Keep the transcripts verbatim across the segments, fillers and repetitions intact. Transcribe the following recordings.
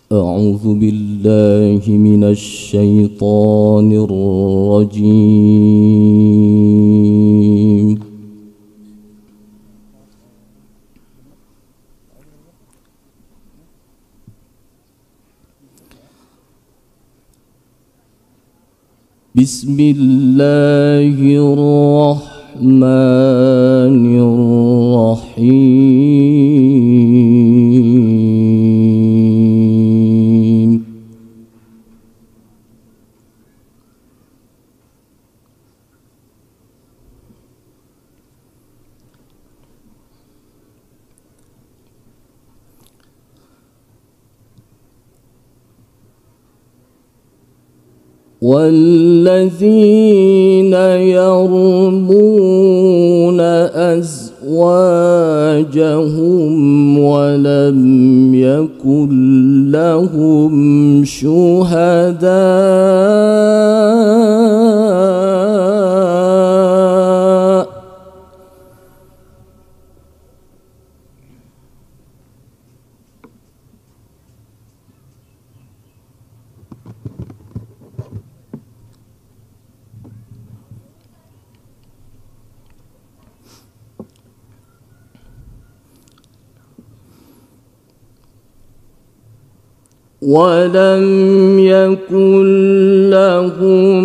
أعوذ بالله من الشيطان الرجيم. بسم الله الرحمن الرحيم. والذين يرمون أزواجهم ولم يكن لهم شهداء ولم يكن لهم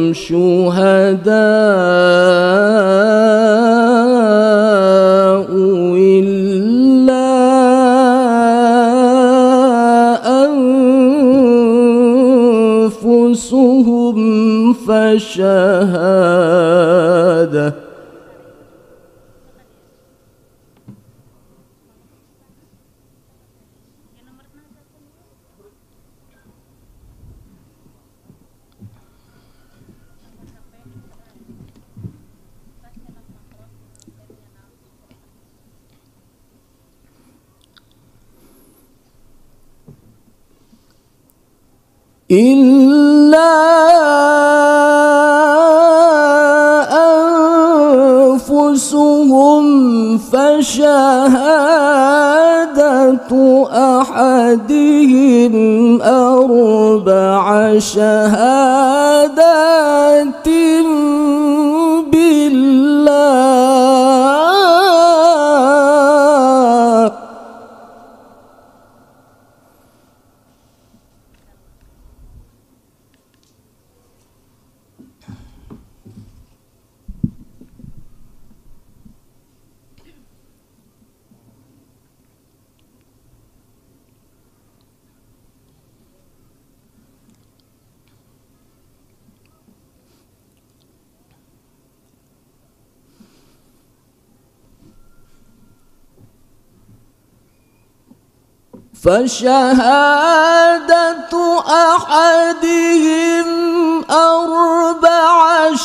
شهداء إلا أنفسهم فشهادة إلا أنفسهم فشهادة أحدهم أربع شهادات بالله فشهادة أحدهم أربع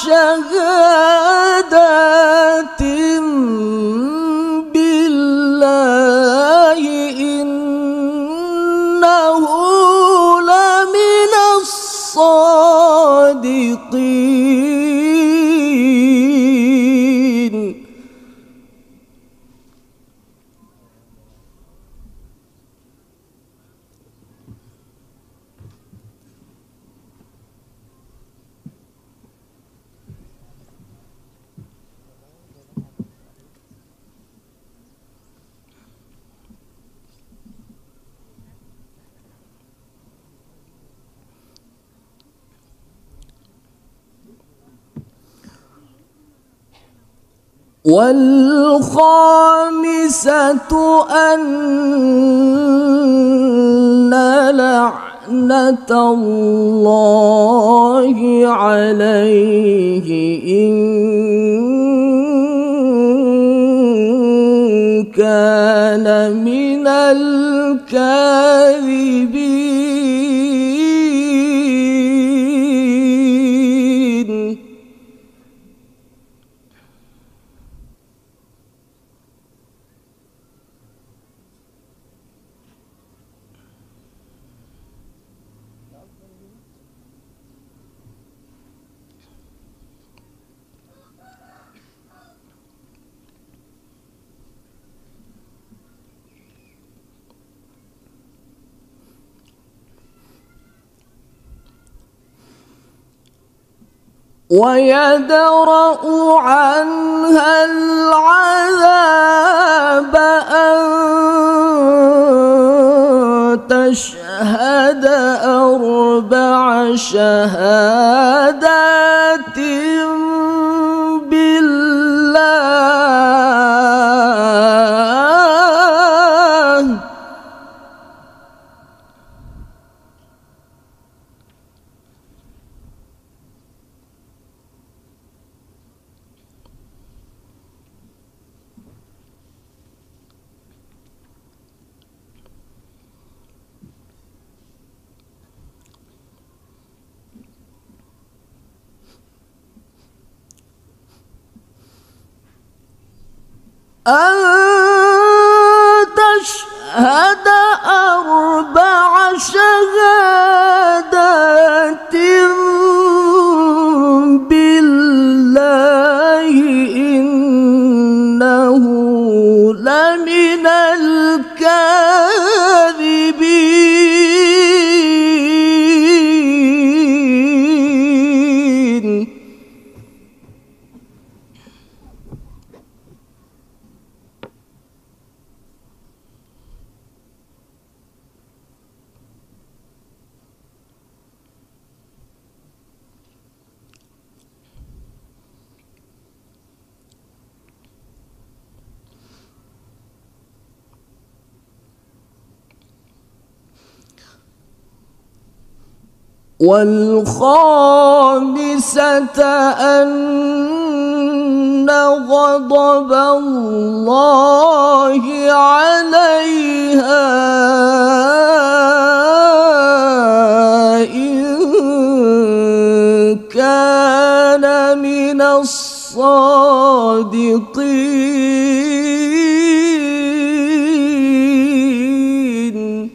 شهادات بالله إنه لمن الصادقين. والخامسة أن لعنة الله عليه إن كان من الكاذبين. ويدرأ عنها العذاب أن تشهد أربع شهادات بالله أن تشهد أربع شهادات بالله إنه لمن الكاذبين. والخامسة أن غضب الله عليها إن كان من الصادقين.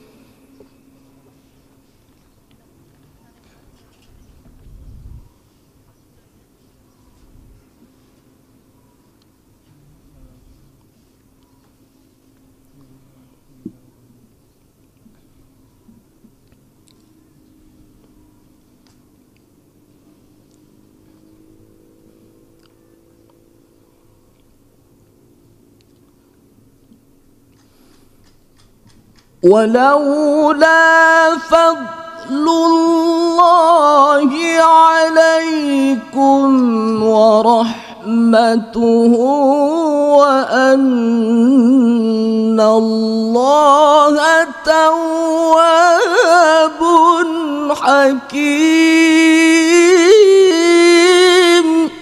ولولا فضل الله عليكم ورحمته وأن الله تواب حكيم.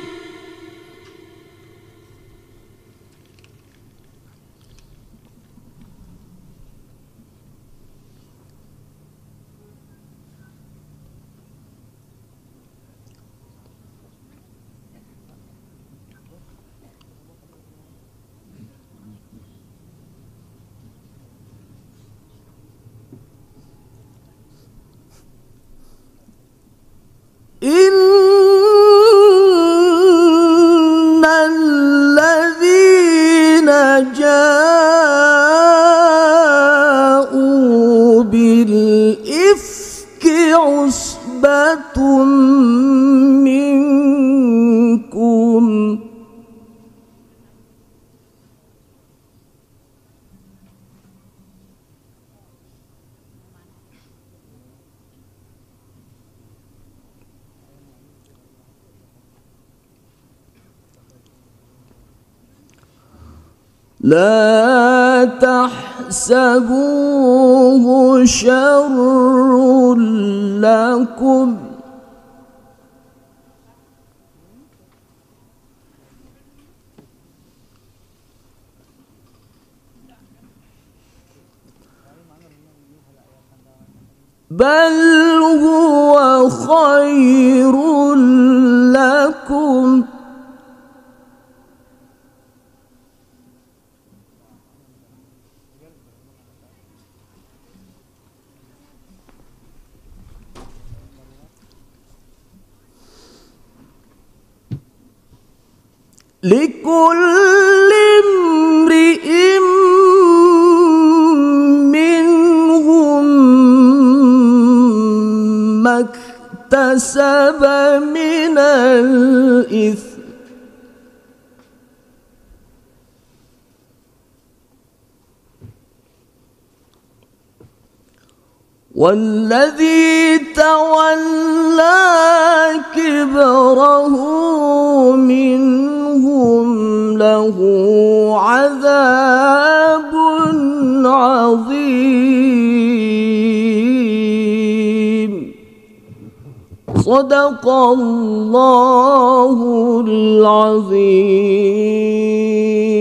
إن الذين جاءوا بالإفك عصبة منكم لا تحسبوه شر لكم بل هو خير لكم لكل امرئ منهم ما اكتسب من الإثم والذي تولى كبره منهم له عذاب عظيم. صدق الله العظيم.